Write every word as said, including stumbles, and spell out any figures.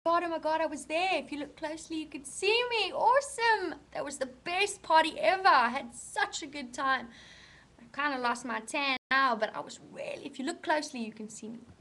god, oh my god, I was there. If you look closely, you could see me. Awesome. That was the best party ever. I had such a good time. I kind of lost my tan now, but I was really, if you look closely, you can see me.